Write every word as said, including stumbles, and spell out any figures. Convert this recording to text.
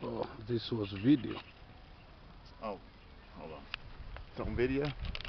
Oh, this was video. Oh, hold on. It's on video?